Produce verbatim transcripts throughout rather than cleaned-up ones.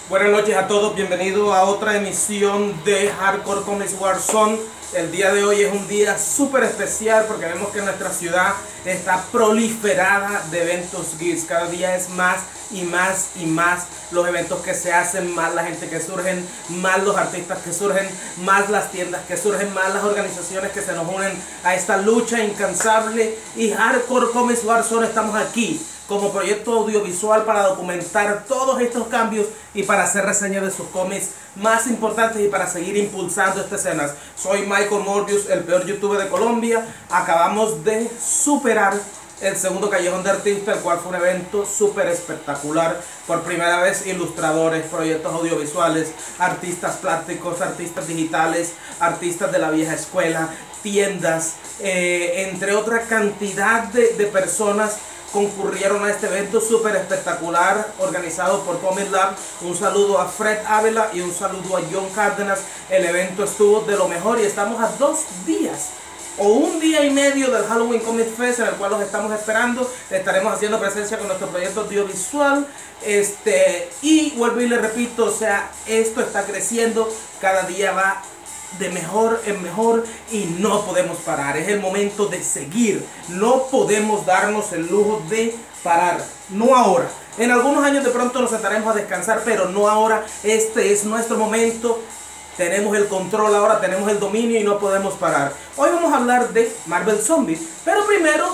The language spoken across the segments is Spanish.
Buenas noches a todos, bienvenidos a otra emisión de Hardcore Comics Warzone. El día de hoy es un día súper especial porque vemos que nuestra ciudad está proliferada de eventos geeks. Cada día es más y más y más los eventos que se hacen, más la gente que surgen, más los artistas que surgen, más las tiendas que surgen, más las organizaciones que se nos unen a esta lucha incansable. Y Hardcore Comics Warzone estamos aquí como proyecto audiovisual para documentar todos estos cambios y para hacer reseñas de sus cómics más importantes y para seguir impulsando estas escenas. Soy Michael Morbius, el peor youtuber de Colombia. Acabamos de superar el segundo Callejón de Artistas, el cual fue un evento súper espectacular. Por primera vez ilustradores, proyectos audiovisuales, artistas plásticos, artistas digitales, artistas de la vieja escuela, tiendas, eh, entre otra cantidad de, de personas concurrieron a este evento súper espectacular organizado por Comic Lab. Un saludo a Fred Ávila y un saludo a John Cárdenas. El evento estuvo de lo mejor y estamos a dos días o un día y medio del Halloween Comic Fest, en el cual los estamos esperando. Estaremos haciendo presencia con nuestro proyecto audiovisual. Este, y vuelvo y le repito, o sea, esto está creciendo, cada día va de mejor en mejor y no podemos parar. Es el momento de seguir. No podemos darnos el lujo de parar. No ahora. En algunos años de pronto nos sentaremos a descansar, pero no ahora. Este es nuestro momento. Tenemos el control ahora, tenemos el dominio y no podemos parar. Hoy vamos a hablar de Marvel Zombies, pero primero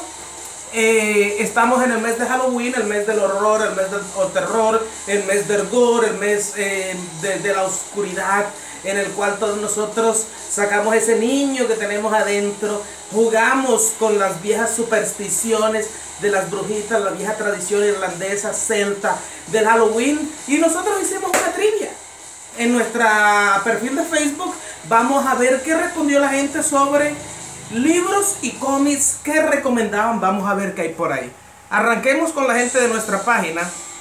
eh, estamos en el mes de Halloween, el mes del horror, el mes del terror, el mes del gore, el mes eh, de, de la oscuridad, en el cual todos nosotros sacamos ese niño que tenemos adentro, jugamos con las viejas supersticiones de las brujitas, la vieja tradición irlandesa, celta, del Halloween, y nosotros hicimos una trivia. En nuestro perfil de Facebook vamos a ver qué respondió la gente sobre libros y cómics que recomendaban. Vamos a ver qué hay por ahí. Arranquemos con la gente de nuestra página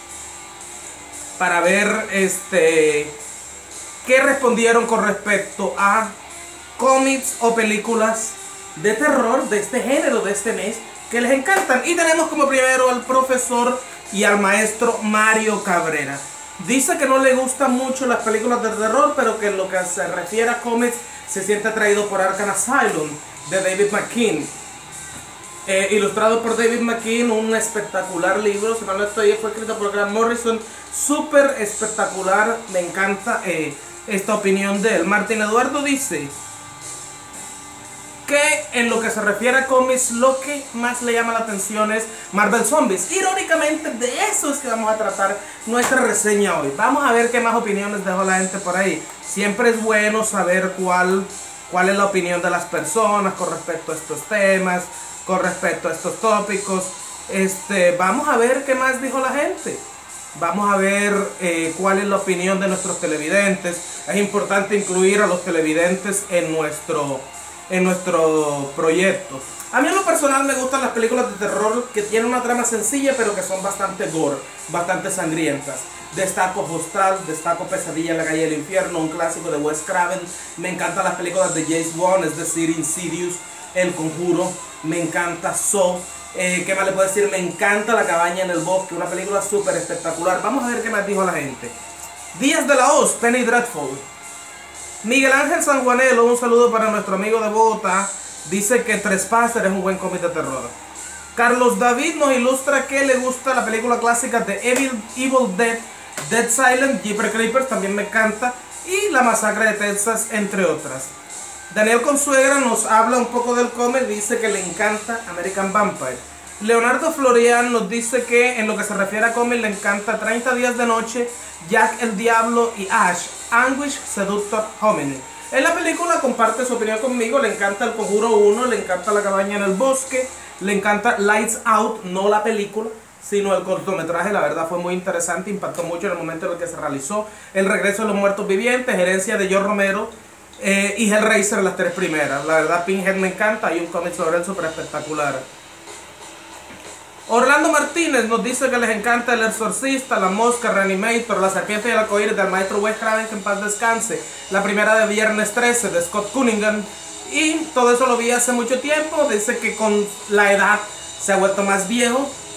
para ver este qué respondieron con respecto a cómics o películas de terror de este género, de este mes, que les encantan. Y tenemos como primero al profesor y al maestro Mario Cabrera. Dice que no le gustan mucho las películas de terror, pero que en lo que se refiere a cómics se siente atraído por Arkham Asylum de David McKean. Eh, ilustrado por David McKean, un espectacular libro, si mal no estoy, fue escrito por Grant Morrison, súper espectacular, me encanta eh, esta opinión de él. Martín Eduardo dice que en lo que se refiere a cómics, lo que más le llama la atención es Marvel Zombies. Irónicamente, de eso es que vamos a tratar nuestra reseña hoy. Vamos a ver qué más opiniones dejó la gente por ahí. Siempre es bueno saber cuál, cuál es la opinión de las personas con respecto a estos temas, con respecto a estos tópicos. Este, vamos a ver qué más dijo la gente. Vamos a ver eh, cuál es la opinión de nuestros televidentes. Es importante incluir a los televidentes en nuestro en nuestro proyecto. A mí en lo personal me gustan las películas de terror que tienen una trama sencilla pero que son bastante gore, bastante sangrientas. Destaco Hostal, destaco Pesadilla en la calle del infierno, un clásico de Wes Craven. Me encantan las películas de James Wan, es decir, Insidious, El Conjuro. Me encanta Saw. Eh, ¿Qué más le puedo decir? Me encanta La cabaña en el bosque, una película súper espectacular. Vamos a ver qué más dijo la gente. Días de la Hoz, Penny Dreadful. Miguel Ángel Sanjuanelo, un saludo para nuestro amigo de Bogotá, dice que Trespasser es un buen cómic de terror. Carlos David nos ilustra que le gusta la película clásica de Evil, Evil Dead, Dead Silent, Jeepers Creepers, también me encanta, y La Masacre de Texas, entre otras. Daniel Consuegra nos habla un poco del cómic, dice que le encanta American Vampire. Leonardo Florian nos dice que en lo que se refiere a cómic le encanta treinta días de noche, Jack el Diablo y Ash, Anguish Seductor Hominin. En la película comparte su opinión conmigo, le encanta El Conjuro uno, le encanta La cabaña en el bosque, le encanta Lights Out, no la película, sino el cortometraje. La verdad fue muy interesante, impactó mucho en el momento en el que se realizó. El regreso de los muertos vivientes, herencia de George Romero, eh, y Hellraiser, las tres primeras. La verdad Pinhead me encanta, hay un cómic sobre él súper espectacular. Orlando Martínez nos dice que les encanta El Exorcista, La Mosca, Reanimator, La Serpiente y el Arcoíris del maestro Wes Craven, que en paz descanse, la primera de Viernes trece de Scott Cunningham, y todo eso lo vi hace mucho tiempo. Dice que con la edad se ha vuelto más viejo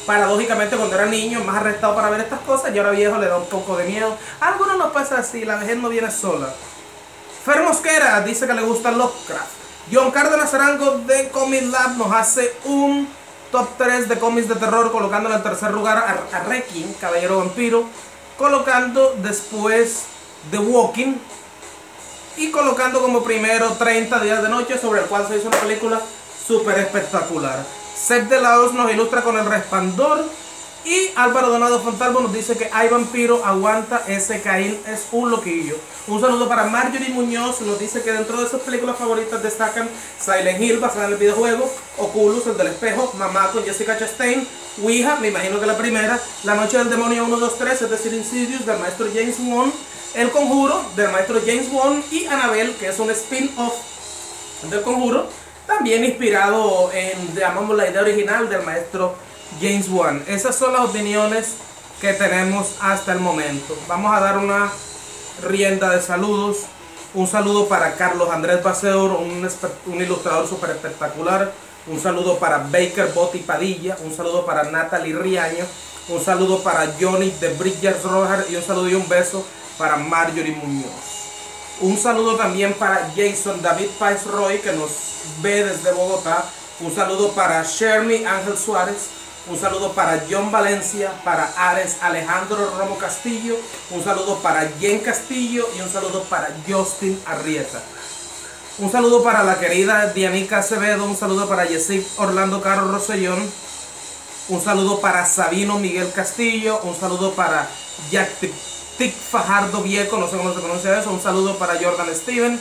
paradójicamente cuando era niño, más arrestado para ver estas cosas, y ahora viejo le da un poco de miedo. A algunos nos pasa así, la vejez no viene sola. Fer Mosquera dice que le gusta Lovecraft. John Cárdenas Arango de Comic Lab nos hace un top tres de cómics de terror, colocando en el tercer lugar a, a Requiem, Caballero Vampiro, colocando después The Walking y colocando como primero treinta días de noche, sobre el cual se hizo una película súper espectacular. Seth de Laos nos ilustra con El Resplandor y Álvaro Donado Fontalvo nos dice que Ay Vampiro aguanta, ese Caín es un loquillo. Un saludo para Marjorie Muñoz, nos dice que dentro de sus películas favoritas destacan Silent Hill, basada en el videojuego, Oculus, el del espejo, Mamá con Jessica Chastain, Ouija, me imagino que la primera, La Noche del Demonio uno, dos, tres, es decir, Insidious, del maestro James Wan, El Conjuro, del maestro James Wan, y Annabelle, que es un spin-off del Conjuro, también inspirado en, llamamos, la idea original del maestro James Wan. Esas son las opiniones que tenemos hasta el momento. Vamos a dar una rienda de saludos. Un saludo para Carlos Andrés Baseur, un, un ilustrador súper espectacular. Un saludo para Baker Botti Padilla. Un saludo para Natalie Riaño. Un saludo para Johnny de Bridges Rojar. Y un saludo y un beso para Marjorie Muñoz. Un saludo también para Jason David Pais Roy, que nos ve desde Bogotá. Un saludo para Shermy Ángel Suárez. Un saludo para John Valencia, para Ares Alejandro Romo Castillo, un saludo para Jen Castillo y un saludo para Justin Arrieta. Un saludo para la querida Dianica Acevedo, un saludo para Yesip Orlando Caro Rosellón, un saludo para Sabino Miguel Castillo, un saludo para Jack Tic Fajardo Vieco, no sé cómo se pronuncia eso, un saludo para Jordan Steven,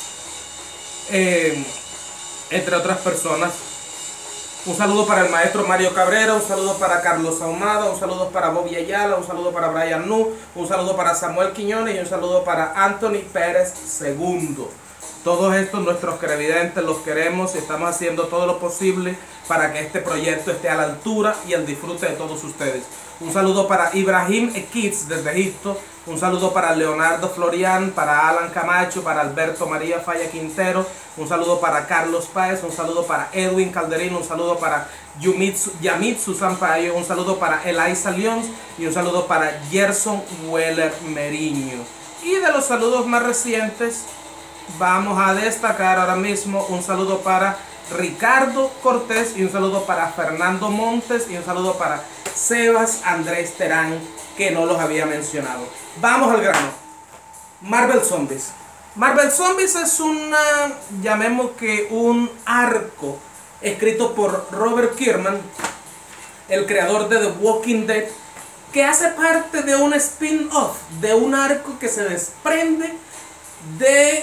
eh, entre otras personas. Un saludo para el maestro Mario Cabrera, un saludo para Carlos Ahumada, un saludo para Bobby Ayala, un saludo para Brian Nu, un saludo para Samuel Quiñones y un saludo para Anthony Pérez segundo. Todos estos nuestros televidentes los queremos y estamos haciendo todo lo posible para que este proyecto esté a la altura y al disfrute de todos ustedes. Un saludo para Ibrahim Ekiz desde Egipto, un saludo para Leonardo Florian, para Alan Camacho, para Alberto María Falla Quintero, un saludo para Carlos Páez, un saludo para Edwin Calderino, un saludo para Yumitsu, Yamitsu Sampaio, un saludo para Eliza Lyons y un saludo para Gerson Weller Meriño. Y de los saludos más recientes vamos a destacar ahora mismo un saludo para Ricardo Cortés y un saludo para Fernando Montes y un saludo para Sebas Andrés Terán, que no los había mencionado. Vamos al grano. Marvel Zombies. Marvel Zombies es una, llamemos que un arco escrito por Robert Kirkman, el creador de The Walking Dead, que hace parte de un spin-off, de un arco que se desprende de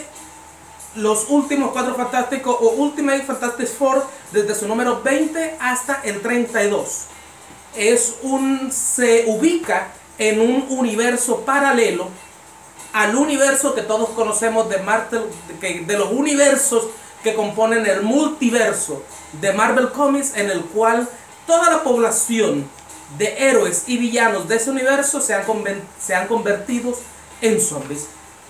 los últimos Cuatro Fantásticos o Ultimate Fantastic Four desde su número veinte hasta el treinta y dos. Es un, se ubica en un universo paralelo al universo que todos conocemos de Marvel, de, de los universos que componen el multiverso de Marvel Comics, en el cual toda la población de héroes y villanos de ese universo se han, se han convertido en zombies.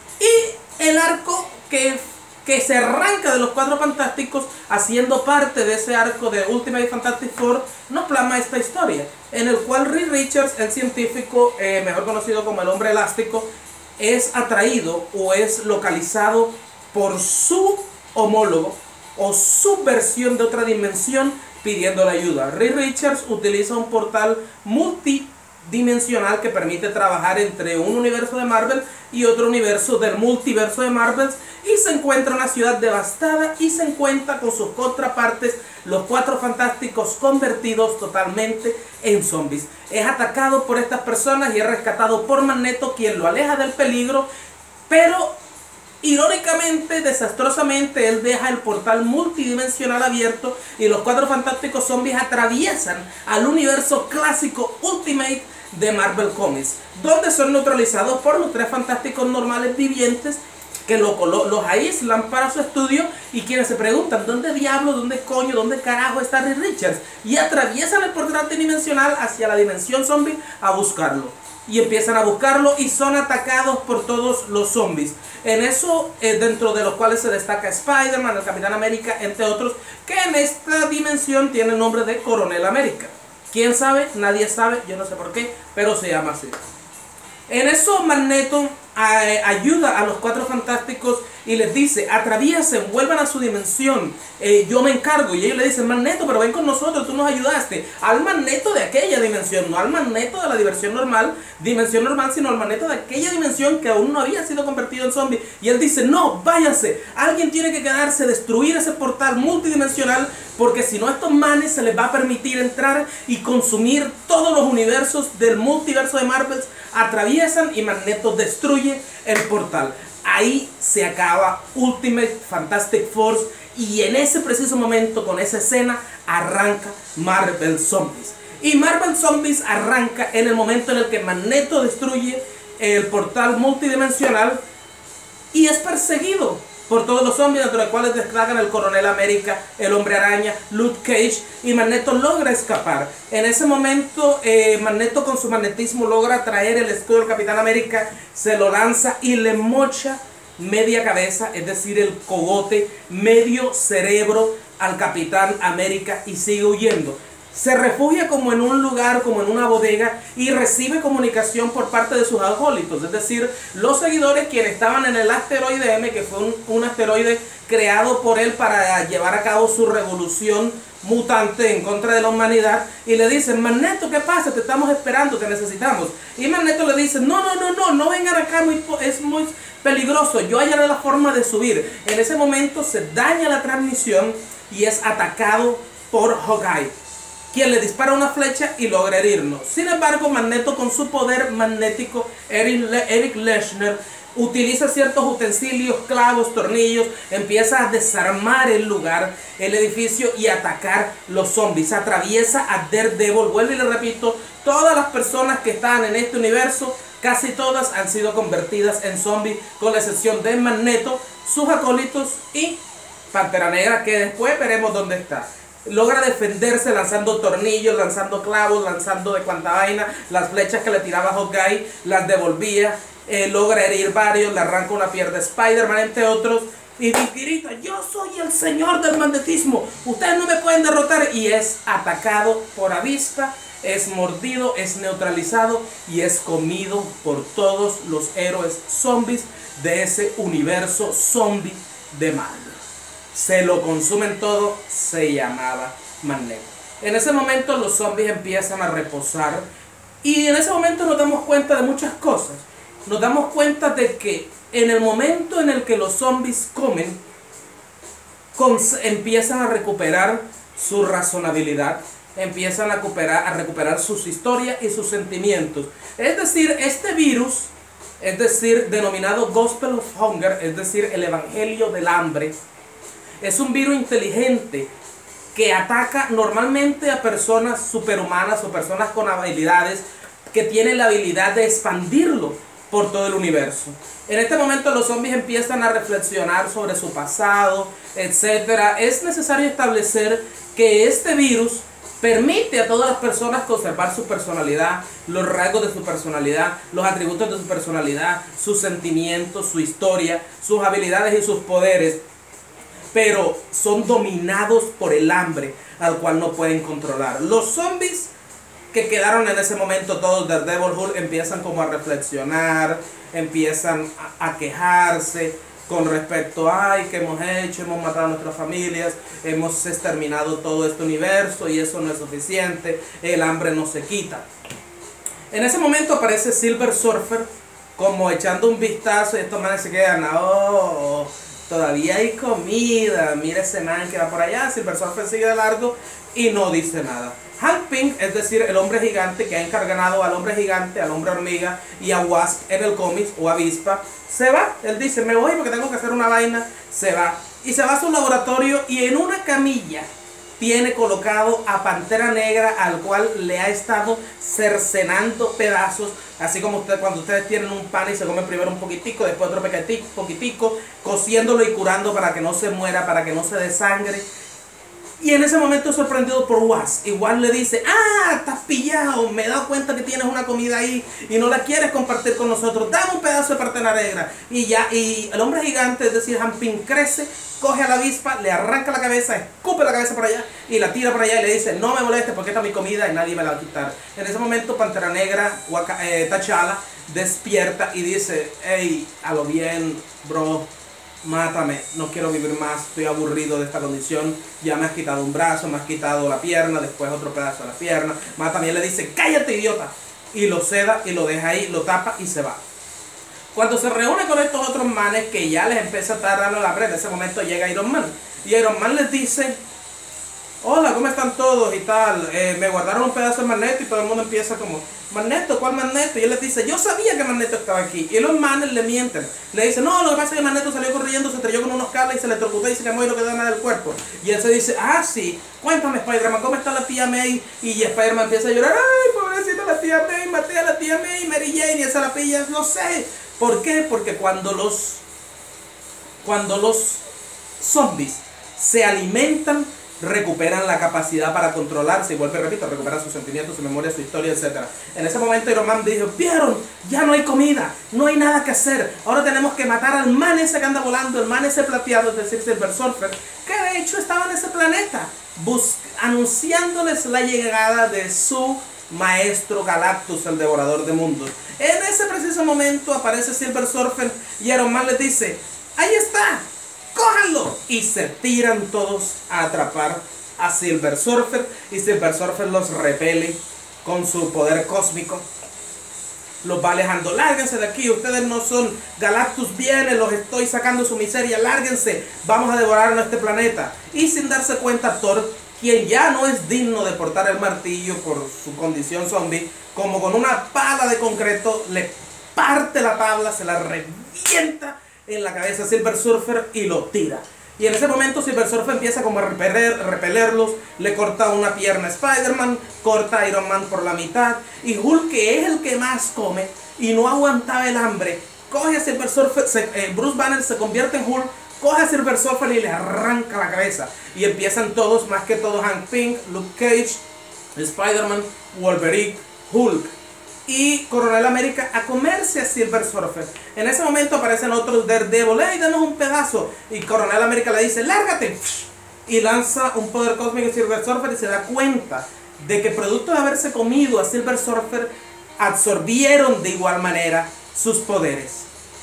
Y el arco que que se arranca de los Cuatro Fantásticos, haciendo parte de ese arco de Ultimate Fantastic Four, nos plasma esta historia, en el cual Reed Richards, el científico, eh, mejor conocido como el Hombre Elástico, es atraído o es localizado por su homólogo o su versión de otra dimensión pidiéndole ayuda. Reed Richards utiliza un portal multidimensional que permite trabajar entre un universo de Marvel y otro universo del multiverso de Marvel, y se encuentra en una ciudad devastada y se encuentra con sus contrapartes, los Cuatro Fantásticos convertidos totalmente en zombies. Es atacado por estas personas y es rescatado por Magneto, quien lo aleja del peligro, pero irónicamente, desastrosamente, él deja el portal multidimensional abierto y los Cuatro Fantásticos zombies atraviesan al universo clásico Ultimate de Marvel Comics, donde son neutralizados por los Tres Fantásticos normales vivientes, que lo, lo, los aíslan para su estudio, y quienes se preguntan ¿dónde diablo, dónde coño, dónde carajo está Reed Richards? Y atraviesan el portal dimensional hacia la dimensión zombie a buscarlo. Y empiezan a buscarlo y son atacados por todos los zombies. En eso, eh, dentro de los cuales se destaca Spider-Man, el Capitán América, entre otros, que en esta dimensión tiene el nombre de Coronel América. ¿Quién sabe? Nadie sabe, yo no sé por qué, pero se llama así. En eso Magneto eh, ayuda a los Cuatro Fantásticos y les dice, atraviesen, vuelvan a su dimensión, eh, yo me encargo. Y ellos le dicen, Magneto, pero ven con nosotros, tú nos ayudaste. Al Magneto de aquella dimensión, no al Magneto de la diversión normal, dimensión normal, sino al Magneto de aquella dimensión que aún no había sido convertido en zombie. Y él dice, no, váyanse, alguien tiene que quedarse, destruir ese portal multidimensional, porque si no a estos manes se les va a permitir entrar y consumir todos los universos del multiverso de Marvel. Atraviesan y Magneto destruye el portal. Ahí se acaba Ultimate Fantastic Four y en ese preciso momento, con esa escena, arranca Marvel Zombies. Y Marvel Zombies arranca en el momento en el que Magneto destruye el portal multidimensional y es perseguido por todos los zombies, entre los cuales destacan el Coronel América, el Hombre Araña, Luke Cage, y Magneto logra escapar. En ese momento, eh, Magneto con su magnetismo logra traer el escudo del Capitán América, se lo lanza y le mocha media cabeza, es decir, el cogote, medio cerebro al Capitán América y sigue huyendo. Se refugia como en un lugar, como en una bodega, y recibe comunicación por parte de sus acólitos, es decir, los seguidores quienes estaban en el asteroide M, que fue un, un asteroide creado por él para llevar a cabo su revolución mutante en contra de la humanidad, y le dicen, Magneto, ¿qué pasa? Te estamos esperando, te necesitamos. Y Magneto le dice, no, no, no, no, no vengan acá, muy, es muy peligroso, yo hallaré la forma de subir. En ese momento se daña la transmisión y es atacado por Hawkeye, quien le dispara una flecha y logra herirnos. Sin embargo, Magneto, con su poder magnético, Eric, Le Eric Leshner, utiliza ciertos utensilios, clavos, tornillos, empieza a desarmar el lugar, el edificio, y atacar los zombies. Atraviesa a Daredevil. Vuelvo y le repito, todas las personas que están en este universo, casi todas han sido convertidas en zombies, con la excepción de Magneto, sus acólitos y Pantera Negra, que después veremos dónde está. Logra defenderse lanzando tornillos, lanzando clavos, lanzando de cuanta vaina. Las flechas que le tiraba Hawkeye las devolvía. Eh, logra herir varios, le arranca una pierna a Spider-Man, entre otros. Y grita, yo soy el señor del magnetismo, ustedes no me pueden derrotar. Y es atacado por avispa, es mordido, es neutralizado y es comido por todos los héroes zombies de ese universo zombie de Marvel. Se lo consumen todo, se llamaba Magneto. En ese momento los zombies empiezan a reposar y en ese momento nos damos cuenta de muchas cosas. Nos damos cuenta de que en el momento en el que los zombies comen, empiezan a recuperar su razonabilidad, empiezan a recuperar, a recuperar sus historias y sus sentimientos. Es decir, este virus, es decir, denominado Gospel of Hunger, es decir, el Evangelio del Hambre, es un virus inteligente que ataca normalmente a personas superhumanas o personas con habilidades que tienen la habilidad de expandirlo por todo el universo. En este momento los zombies empiezan a reflexionar sobre su pasado, etcétera. Es necesario establecer que este virus permite a todas las personas conservar su personalidad, los rasgos de su personalidad, los atributos de su personalidad, sus sentimientos, su historia, sus habilidades y sus poderes, pero son dominados por el hambre al cual no pueden controlar. Los zombies que quedaron en ese momento, todos de Daredevil, Hulk, empiezan como a reflexionar, empiezan a, a quejarse con respecto a, ay, ¿qué hemos hecho? Hemos matado a nuestras familias, hemos exterminado todo este universo y eso no es suficiente, el hambre no se quita. En ese momento aparece Silver Surfer como echando un vistazo y estos manes se quedan, oh, todavía hay comida, mira ese man que va por allá. Silver Surfer sigue de largo y no dice nada. Hank Pym, es decir, el hombre gigante que ha encarnado al hombre gigante, al hombre hormiga y a Wasp en el cómic, o avispa, se va. Él dice, me voy porque tengo que hacer una vaina, se va. Y se va a su laboratorio y en una camilla tiene colocado a Pantera Negra, al cual le ha estado cercenando pedazos, así como usted, cuando ustedes tienen un pan y se comen primero un poquitico, después otro poquitico, poquitico, cociéndolo y curando para que no se muera, para que no se desangre. Y en ese momento es sorprendido por Wasp. Y Wasp le dice, ah, estás pillado, me he dado cuenta que tienes una comida ahí y no la quieres compartir con nosotros, dame un pedazo de Pantera Negra. Y ya, y el hombre gigante, es decir, Hank Pym, crece, coge a la avispa, le arranca la cabeza, escupe la cabeza por allá y la tira por allá y le dice, no me molestes porque esta es mi comida y nadie me la va a quitar. En ese momento Pantera Negra, Waka, eh, T'Challa, despierta y dice, hey, a lo bien, bro, mátame, no quiero vivir más, estoy aburrido de esta condición, ya me has quitado un brazo, me has quitado la pierna, después otro pedazo de la pierna, mátame. Y él le dice, cállate, idiota, y lo seda y lo deja ahí, lo tapa y se va. Cuando se reúne con estos otros manes que ya les empieza a estar dando la hambre, en ese momento llega Iron Man, y Iron Man les dice, hola, ¿cómo están todos? Y tal, eh, me guardaron un pedazo de Magneto y todo el mundo empieza como, Magneto, ¿cuál Magneto? Y él les dice, yo sabía que Magneto estaba aquí. Y los manes le mienten. Le dicen, no, lo que pasa es que Magneto salió corriendo, se estrelló con unos cables y se le electrocutó y se quemó y no quedó nada del cuerpo. Y él se dice, ah, sí, cuéntame, Spider-Man, ¿cómo está la tía May? Y Spider-Man empieza a llorar, ay, pobrecita la tía May, maté a la tía May, Mary Jane, y esa la pilla, no sé. ¿Por qué? Porque cuando los, cuando los zombies se alimentan, recuperan la capacidad para controlarse y vuelve, repito, recuperan sus sentimientos, su memoria, su historia, etcétera. En ese momento Iron Man dijo, vieron, ya no hay comida, no hay nada que hacer, ahora tenemos que matar al man ese que anda volando, el man ese plateado, es decir, Silver Surfer, que de hecho estaba en ese planeta, anunciándoles la llegada de su maestro Galactus, el devorador de mundos. En ese preciso momento aparece Silver Surfer y Iron Man les dice, ahí está, ¡cójanlo! Y se tiran todos a atrapar a Silver Surfer. Y Silver Surfer los repele con su poder cósmico. Los va alejando. Lárguense de aquí, ustedes no son. Galactus viene, los estoy sacando su miseria. Lárguense, vamos a devorar nuestro planeta. Y sin darse cuenta, Thor, quien ya no es digno de portar el martillo por su condición zombie, como con una pala de concreto, le parte la tabla, se la revienta en la cabeza a Silver Surfer y lo tira. Y en ese momento Silver Surfer empieza como a repeler, repelerlos, le corta una pierna a Spider-Man, corta a Iron Man por la mitad, y Hulk, que es el que más come y no aguantaba el hambre, coge a Silver Surfer, se, eh, Bruce Banner se convierte en Hulk, coge a Silver Surfer y le arranca la cabeza. Y empiezan todos, más que todos, Hank Pym, Luke Cage, Spider-Man, Wolverine, Hulk y Coronel América a comerse a Silver Surfer. En ese momento aparecen otros Daredevil, hey, danos un pedazo. Y Coronel América le dice, lárgate. Y lanza un poder cósmico a Silver Surfer y se da cuenta de que producto de haberse comido a Silver Surfer, absorbieron de igual manera sus poderes.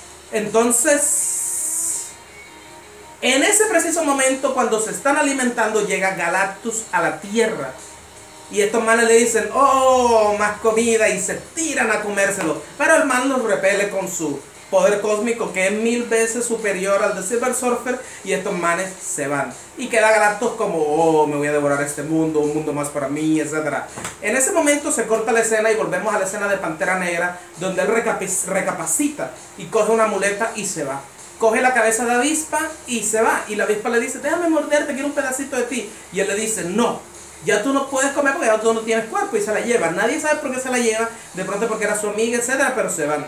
Entonces, en ese preciso momento, cuando se están alimentando, llega Galactus a la Tierra. Y estos manes le dicen, oh, más comida, y se tiran a comérselo. Pero el man los repele con su poder cósmico, que es mil veces superior al de Silver Surfer, y estos manes se van. Y queda Galactus como, oh, me voy a devorar este mundo, un mundo más para mí, etcétera. En ese momento se corta la escena y volvemos a la escena de Pantera Negra, donde él recapacita y coge una muleta y se va. Coge la cabeza de avispa y se va. Y la avispa le dice, déjame morderte, quiero un pedacito de ti. Y él le dice, no. Ya tú no puedes comer porque ya tú no tienes cuerpo, y se la lleva. Nadie sabe por qué se la lleva, de pronto porque era su amiga, etcétera, pero se van.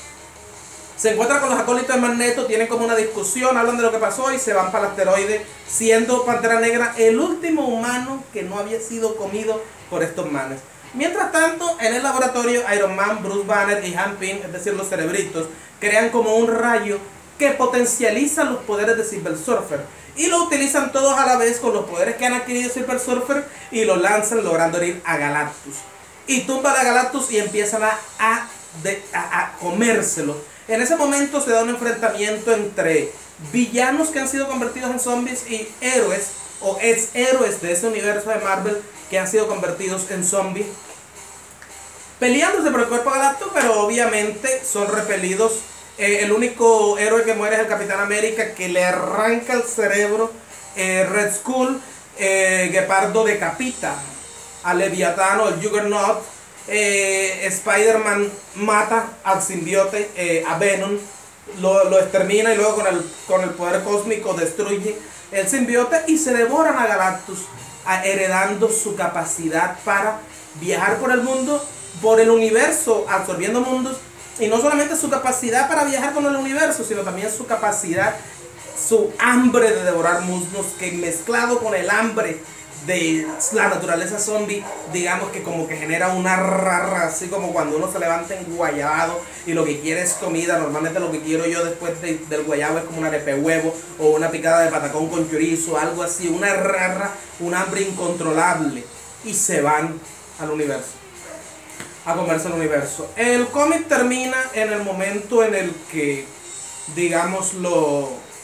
Se encuentran con los acólitos de Magneto, tienen como una discusión, hablan de lo que pasó y se van para el asteroide, siendo Pantera Negra el último humano que no había sido comido por estos manes. Mientras tanto, en el laboratorio, Iron Man, Bruce Banner y Hank Pym, es decir, los cerebritos, crean como un rayo que potencializa los poderes de Silver Surfer. Y lo utilizan todos a la vez con los poderes que han adquirido Silver Surfer y lo lanzan logrando herir a Galactus. Y tumban a Galactus y empiezan a, a, de, a, a comérselo. En ese momento se da un enfrentamiento entre villanos que han sido convertidos en zombies y héroes o ex héroes de ese universo de Marvel que han sido convertidos en zombies, peleándose por el cuerpo de Galactus, pero obviamente son repelidos. Eh, el único héroe que muere es el Capitán América, que le arranca el cerebro. eh, Red Skull, eh, Gepardo decapita a Leviatán o el Juggernaut. eh, Spider-Man mata al simbiote, eh, a Venom, lo, lo extermina y luego con el, con el poder cósmico destruye el simbiote y se devoran a Galactus, a, heredando su capacidad para viajar por el mundo, por el universo, absorbiendo mundos. Y no solamente su capacidad para viajar con el universo, sino también su capacidad su hambre de devorar muslos, que mezclado con el hambre de la naturaleza zombie, digamos que como que genera una rara, así como cuando uno se levanta en guayabado y lo que quiere es comida. Normalmente lo que quiero yo después de, del guayabo es como una arepa de huevo o una picada de patacón con chorizo, algo así, una rara, un hambre incontrolable, y se van al universo, a comerse el universo. El cómic termina en el momento en el que, digámoslo,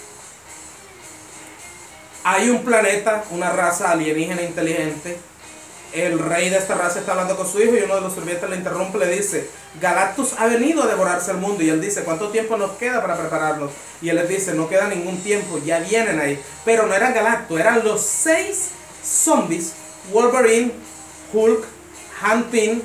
hay un planeta, una raza alienígena inteligente. El rey de esta raza está hablando con su hijo y uno de los sirvientes le interrumpe y le dice: Galactus ha venido a devorarse el mundo. Y él dice: ¿cuánto tiempo nos queda para prepararnos? Y él les dice: no queda ningún tiempo, ya vienen ahí. Pero no eran Galactus, eran los seis zombies: Wolverine, Hulk, Hank Pym,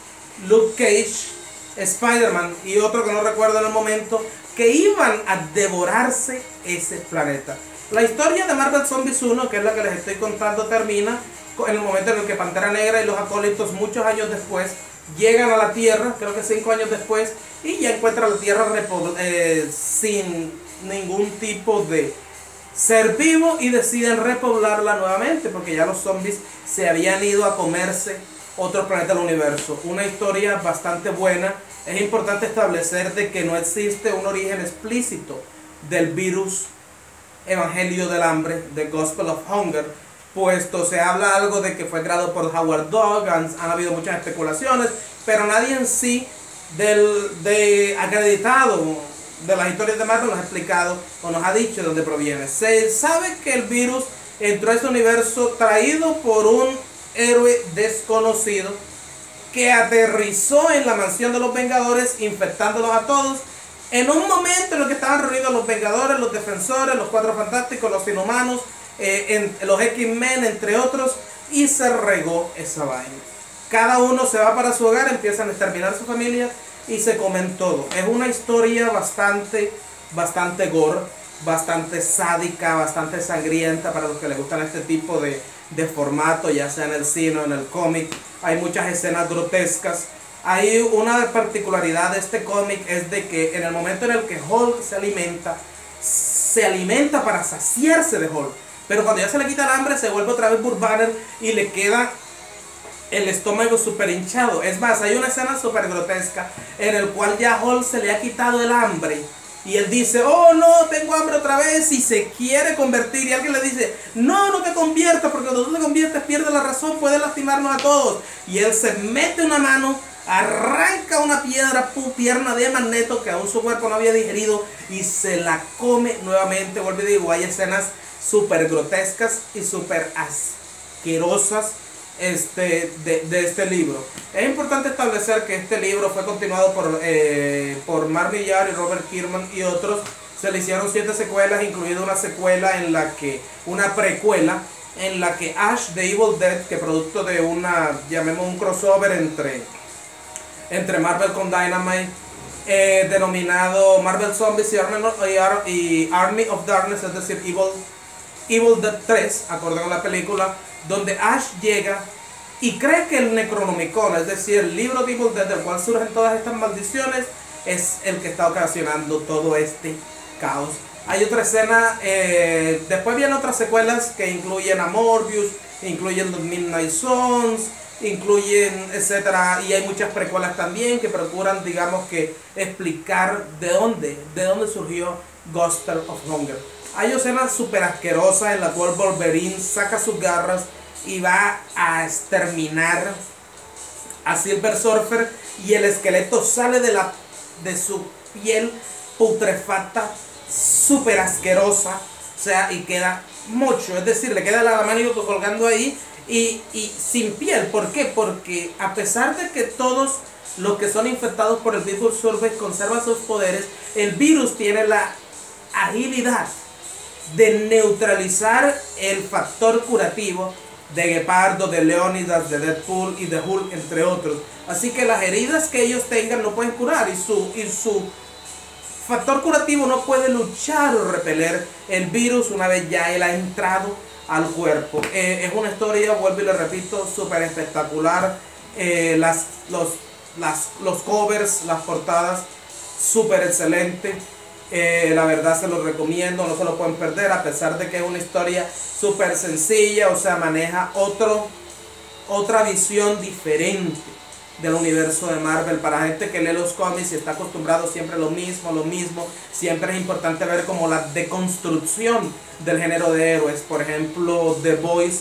Luke Cage, Spider-Man y otro que no recuerdo en el momento, que iban a devorarse ese planeta. La historia de Marvel Zombies uno, que es la que les estoy contando, termina en el momento en el que Pantera Negra y los acólitos, muchos años después, llegan a la Tierra, creo que cinco años después, y ya encuentran la Tierra eh, sin ningún tipo de ser vivo, y deciden repoblarla nuevamente porque ya los zombies se habían ido a comerse otros planetas del universo. Una historia bastante buena. Es importante establecer de que no existe un origen explícito del virus Evangelio del Hambre, The Gospel of Hunger, puesto se habla algo de que fue creado por Howard Dog. Han, han habido muchas especulaciones, pero nadie en sí del de acreditado de las historias de Marvel nos ha explicado o nos ha dicho de dónde proviene. Se sabe que el virus entró a este universo traído por un héroe desconocido que aterrizó en la mansión de los Vengadores, infectándolos a todos. En un momento en el que estaban reunidos los Vengadores, los Defensores, los Cuatro Fantásticos, los Inhumanos, eh, en, los X-Men, entre otros, y se regó esa vaina. Cada uno se va para su hogar, empiezan a exterminar su familia y se comen todo. Es una historia bastante, bastante gore, bastante sádica, bastante sangrienta para los que les gustan este tipo de, de formato, ya sea en el cine o en el cómic. Hay muchas escenas grotescas. Hay una particularidad de este cómic, es de que en el momento en el que Hulk se alimenta, se alimenta para saciarse de Hulk, pero cuando ya se le quita el hambre se vuelve otra vez Bruce Banner y le queda el estómago súper hinchado. Es más, hay una escena súper grotesca en el cual ya Hulk se le ha quitado el hambre y él dice: oh no, tengo hambre otra vez, y se quiere convertir, y alguien le dice: no, no te conviertas, porque cuando tú te conviertes pierdes la razón, puedes lastimarnos a todos. Y él se mete una mano, arranca una piedra, pu, pierna de Magneto que aún su cuerpo no había digerido, y se la come nuevamente. Vuelvo y digo, hay escenas súper grotescas y súper asquerosas este, de, de este libro. Es importante establecer que este libro fue continuado por, eh, por Mark Millar y Robert Kirkman y otros. Se le hicieron siete secuelas, incluida una secuela en la que, una precuela, en la que Ash the Evil Dead, que producto de una, llamemos un crossover entre entre Marvel con Dynamite, eh, denominado Marvel Zombies y Army, y Army of Darkness, es decir, Evil, Evil Dead tres, acorde con la película, donde Ash llega y cree que el Necronomicon, es decir, el libro de Evil Dead del cual surgen todas estas maldiciones, es el que está ocasionando todo este caos. Hay otra escena, eh, después vienen otras secuelas que incluyen a Morbius, incluyen los Midnight Suns, incluyen etcétera, y hay muchas precuelas también que procuran, digamos, que explicar de dónde, de dónde surgió Gospel of Hunger. Hay escenas súper asquerosas en la cual Wolverine saca sus garras y va a exterminar a Silver Surfer, y el esqueleto sale de, la, de su piel putrefacta, súper asquerosa, o sea, y queda mucho, es decir, le queda la mano colgando ahí y, y sin piel. ¿Por qué? Porque a pesar de que todos los que son infectados por el virus Surfer conservan sus poderes, el virus tiene la agilidad de neutralizar el factor curativo de Gepardo, de Leónidas, de Deadpool y de Hulk, entre otros. Así que las heridas que ellos tengan no pueden curar, y su, y su factor curativo no puede luchar o repeler el virus una vez ya él ha entrado al cuerpo. Eh, es una historia, vuelvo y le repito, súper espectacular. Eh, las, los, las, los covers, las portadas, súper excelente. Eh, la verdad se los recomiendo, no se lo pueden perder, a pesar de que es una historia súper sencilla, o sea, maneja otro, otra visión diferente del universo de Marvel. Para gente que lee los cómics y está acostumbrado siempre a lo mismo, lo mismo, siempre es importante ver como la deconstrucción del género de héroes. Por ejemplo, The Boys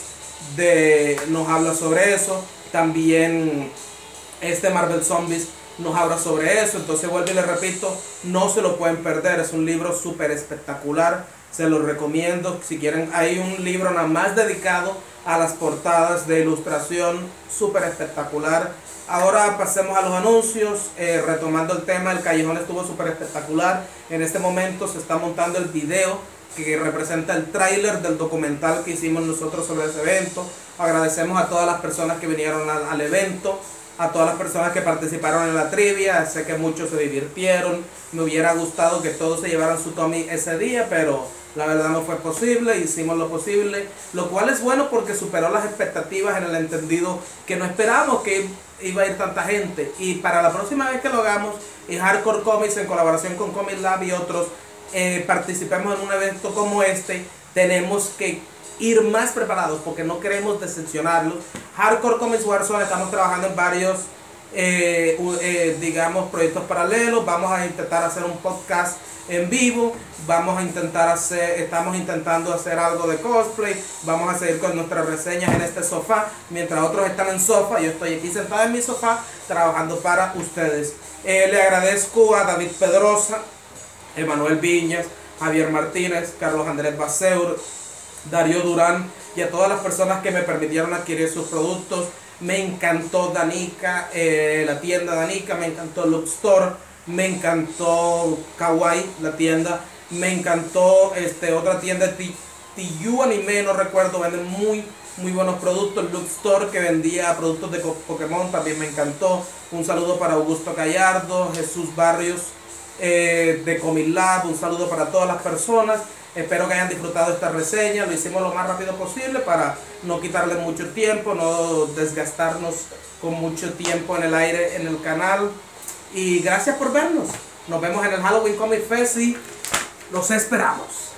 de, nos habla sobre eso, también este Marvel Zombies nos habla sobre eso. Entonces vuelvo y les repito, no se lo pueden perder, es un libro súper espectacular, se los recomiendo. Si quieren, hay un libro nada más dedicado a las portadas de ilustración, súper espectacular. Ahora pasemos a los anuncios, eh, retomando el tema, el callejón estuvo súper espectacular. En este momento se está montando el video que representa el tráiler del documental que hicimos nosotros sobre ese evento. Agradecemos a todas las personas que vinieron al, al evento, a todas las personas que participaron en la trivia. Sé que muchos se divirtieron, me hubiera gustado que todos se llevaran su Tommy ese día, pero la verdad no fue posible, hicimos lo posible, lo cual es bueno porque superó las expectativas, en el entendido que no esperábamos que iba a ir tanta gente. Y para la próxima vez que lo hagamos, y Hardcore Comics en colaboración con Comic Lab y otros, eh, participemos en un evento como este, tenemos que ir más preparados porque no queremos decepcionarlos. Hardcore Comics Warzone estamos trabajando en varios eh, eh, digamos proyectos paralelos. Vamos a intentar hacer un podcast en vivo, vamos a intentar hacer, estamos intentando hacer algo de cosplay, vamos a seguir con nuestras reseñas en este sofá, mientras otros están en sofá, yo estoy aquí sentado en mi sofá trabajando para ustedes. Eh, le agradezco a David Pedrosa, Emanuel Viñas, Javier Martínez, Carlos Andrés Baseur, Darío Durán y a todas las personas que me permitieron adquirir sus productos. Me encantó Danica, eh, la tienda Danica, me encantó Lux Store, me encantó Kawaii, la tienda, me encantó este, otra tienda, T U Anime, no recuerdo, venden muy muy buenos productos. Lux Store, que vendía productos de Pokémon, también me encantó. Un saludo para Augusto Gallardo, Jesús Barrios eh, de Comic Lab, un saludo para todas las personas. Espero que hayan disfrutado esta reseña, lo hicimos lo más rápido posible para no quitarle mucho tiempo, no desgastarnos con mucho tiempo en el aire en el canal. Y gracias por vernos, nos vemos en el Halloween Comic Fest y los esperamos.